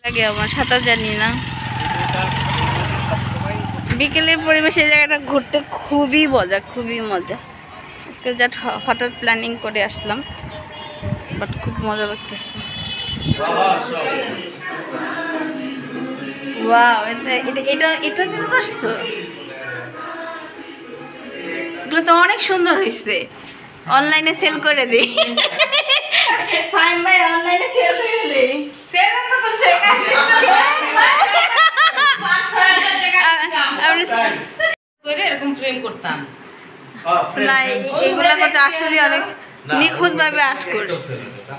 আগে আমার সাঁতার জানি না। বিকেলের পরিবেশে জায়গাটা ঘুরতে খুবই মজা, খুবই মজা। জাস্ট হঠাৎ প্ল্যানিং করে আসলাম, বাট খুব মজা লাগতেছে। ওয়াও, এটা তুমি করছো? এগুলো তো অনেক সুন্দর হয়েছে। অনলাইনে সেল করে দিই। ফাইন ভাই, অনলাইনে সেল করে দিই। এরকম ফ্রেম করতাম না, এগুলো কথা আসলে অনেক নিখুঁত ভাবে আর্ট করছে।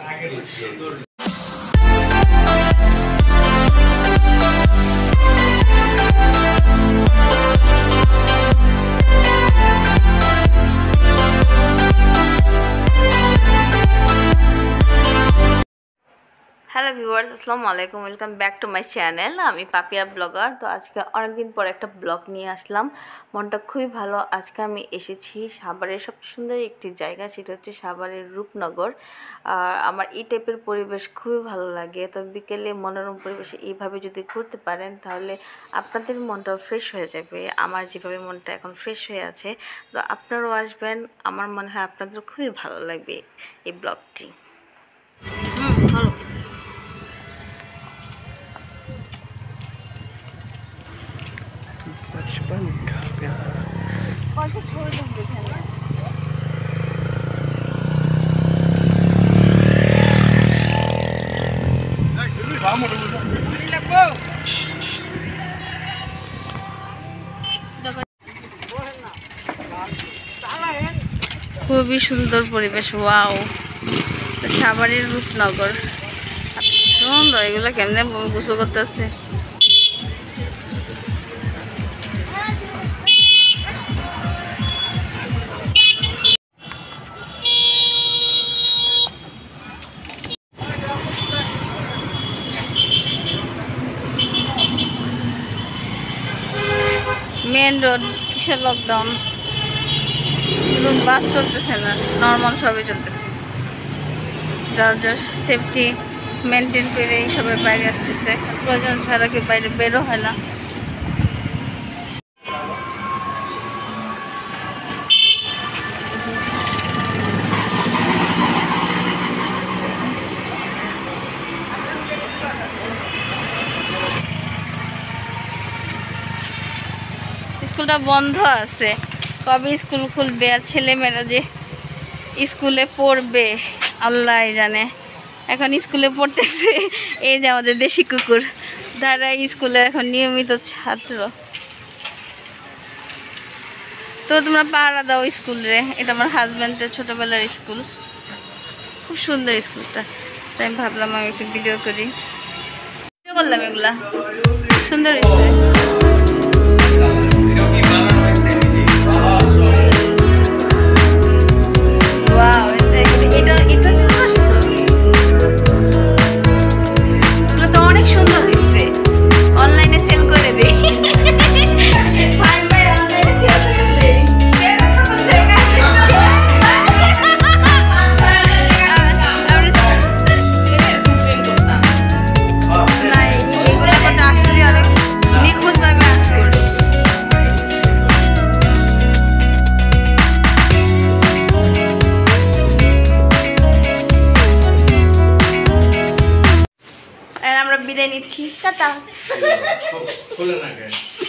হ্যালো ভিউয়ার্স, আসসালামু আলাইকুম, welcome back to my channel. আমি পাপিয়া ব্লগার। তো আজকে অনেকদিন পর একটা ব্লগ নিয়ে আসলাম, মনটা খুবই ভালো। আজকে আমি এসেছি সাভারের সবচেয়ে সুন্দর একটি জায়গা, সেটা হচ্ছে সাভারের রূপনগর। আর আমার এই টাইপের পরিবেশ খুবই ভালো লাগে। তো বিকেলে মনোরম পরিবেশে এইভাবে যদি ঘুরতে পারেন তাহলে আপনাদের মনটাও ফ্রেশ হয়ে যাবে। আমার যেভাবে মনটা এখন ফ্রেশ হয়ে আছে, তো আপনারাও আসবেন। আমার মনে হয় আপনাদের খুবই ভালো লাগবে এই ব্লগটি। ভালো। बचपन का प्यार খুবই সুন্দর পরিবেশ। ওয়াও, সাভারের রূপনগর সুন্দর। এগুলো কেমনে গোসল করতেছে। মেন রোড, কিসের লকডাউন? বাস চলতেছে না, নর্মাল সবই চলতেছে। যার যার সেফটি মেনটেন করে এইসবের বাইরে আসতেছে। প্রয়োজন ছাড়া কেউ বাইরে বেরো হয় না। স্কুলটা বন্ধ আছে, কবে স্কুল খুলবে আর ছেলেমেয়েরা যে স্কুলে পড়বে আল্লাহ জানে। এখন স্কুলে পড়তেছে এই যে আমাদের দেশি কুকুর, তারা স্কুলে এখন নিয়মিত ছাত্র। তো তোমরা পাহারা দাও স্কুলে। এটা আমার হাজব্যান্ডের ছোটোবেলার স্কুল, খুব সুন্দর স্কুলটা। তাই আমি ভাবলাম আমি একটু ভিডিও করি। ভিডিও করলাম, এগুলা সুন্দর স্কুল। আমরা বিদায় নিচ্ছি, টাটা।